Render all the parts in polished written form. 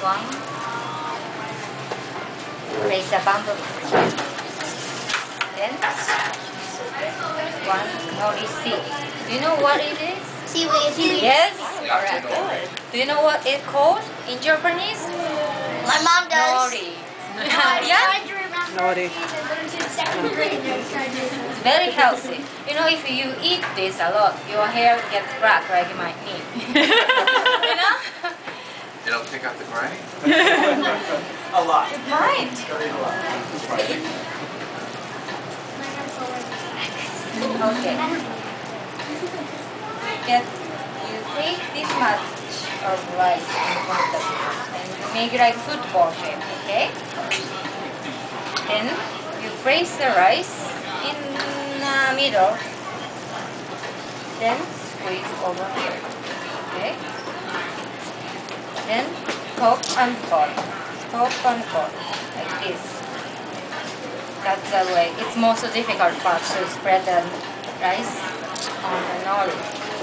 one. Place the bamboo. Then one nori seed. Do you know what it is? Seaweed. Yes. Alright. Do you know what it's called in Japanese? My mom does. Nori. Yeah. Nori. It's very healthy. You know, if you eat this a lot, your hair gets black like my knee. You know? It'll pick up the gray? A lot. It might. Okay. You take this much of rice in front of you and you make it like football shape, okay? Then you place the rice in the middle, then squeeze over here, okay? Then top and fold, like this. That's the way. It's most difficult part to spread the rice on the nori.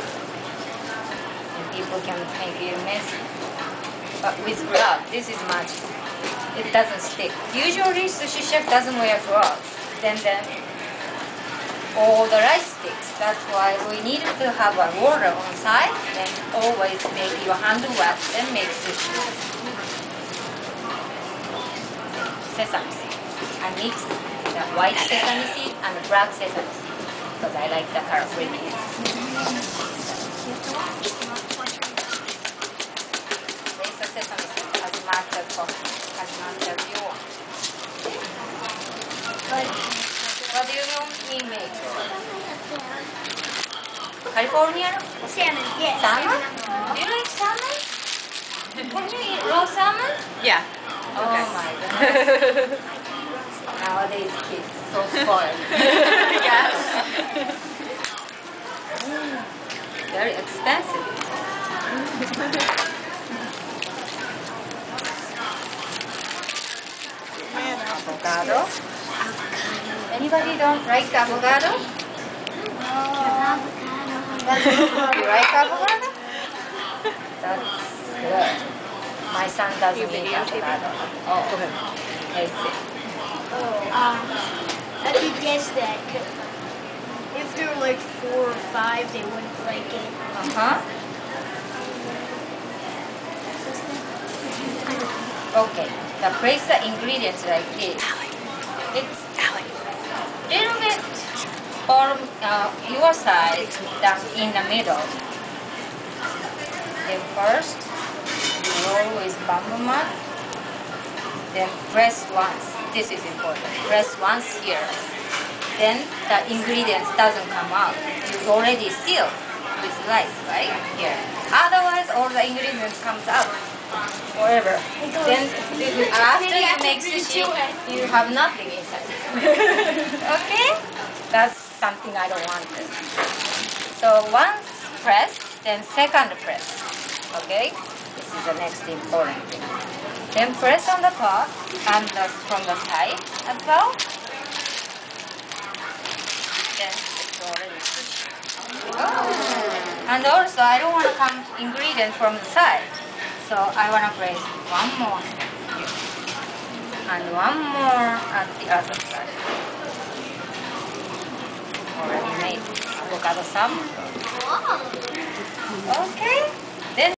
And people can make it messy. But with gloves, this is magic. It doesn't stick. Usually sushi chef doesn't wear gloves. Then all the rice sticks. That's why we need to have a water on side. Then always make your hand wet. Then make sushi. Sesame seed. I mix the white sesame seed and the black sesame seed because I like the color pretty. Place the sesame seed as much as you want. What do you want me to make? California? Salmon, yes. Salmon? Do you like salmon? Can you eat raw salmon? Yeah. Oh my goodness. Nowadays kids so spoiled. Yes. Very expensive. Avocado. Anybody don't like avocado? You like avocado? That's good. My son doesn't eat avocado. Oh, Go ahead. taste it. I could guess that. If there were like 4 or 5, they wouldn't like it. Okay, the place the ingredients like this. It's little bit on your side down in the middle. Then first, you roll with bamboo mat. Then press once. This is important. Press once here. Then the ingredients doesn't come out. You already seal with rice, right? Here. Otherwise, all the ingredients comes out forever. Then after you make sushi, you have nothing inside. Okay? That's something I don't want. So once press, then second press. Okay? This is the next important thing. Then press on the top and from the side as well. Then it's already sushi. Oh. And also, I don't want to come ingredient from the side. So I want to place one more here. And one more at the other side. Already made avocado salmon. Okay.